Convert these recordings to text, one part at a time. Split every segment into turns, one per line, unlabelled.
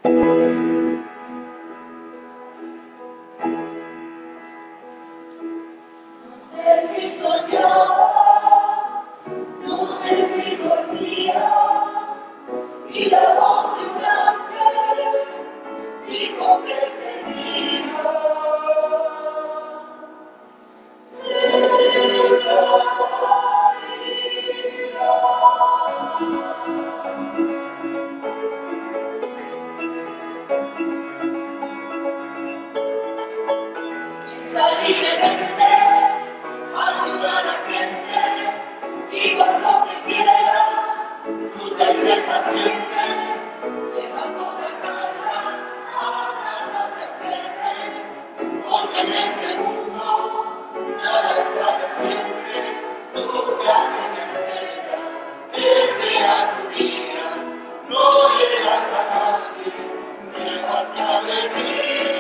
No sé si soñaba, no sé si dormía, y la voz de un ángel dijo que tenía salir de mente, ayuda a la gente, digo lo que quieras, lucha y sé paciente, lleva con la cara, ahora no te frenes, porque en este mundo nada es para siempre, busca una estrella, que sea tu guía, no llegas a nadie, llévate alegría.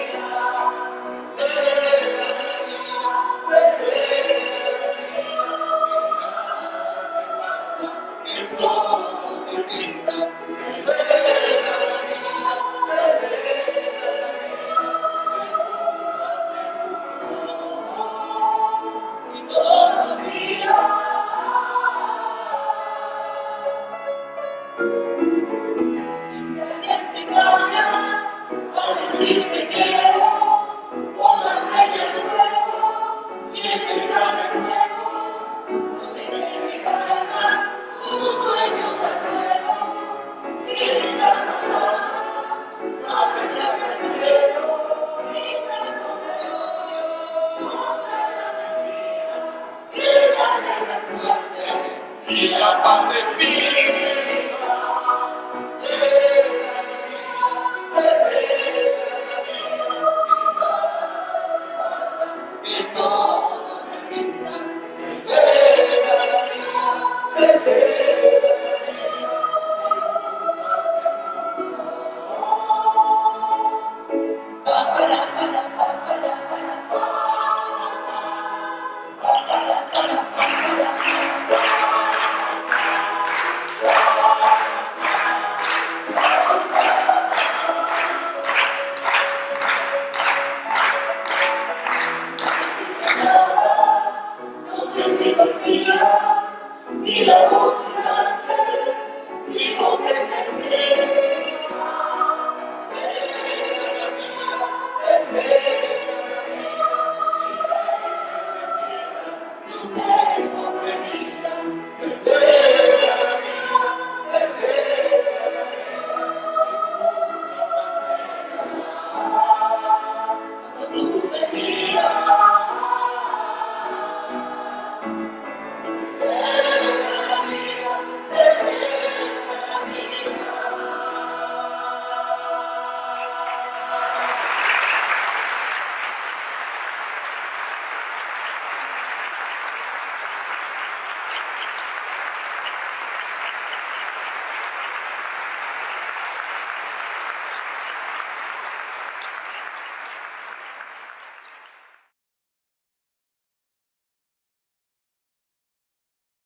Y la paz es viva, se ve que todo se pinta, se ve. No sé si dormía y la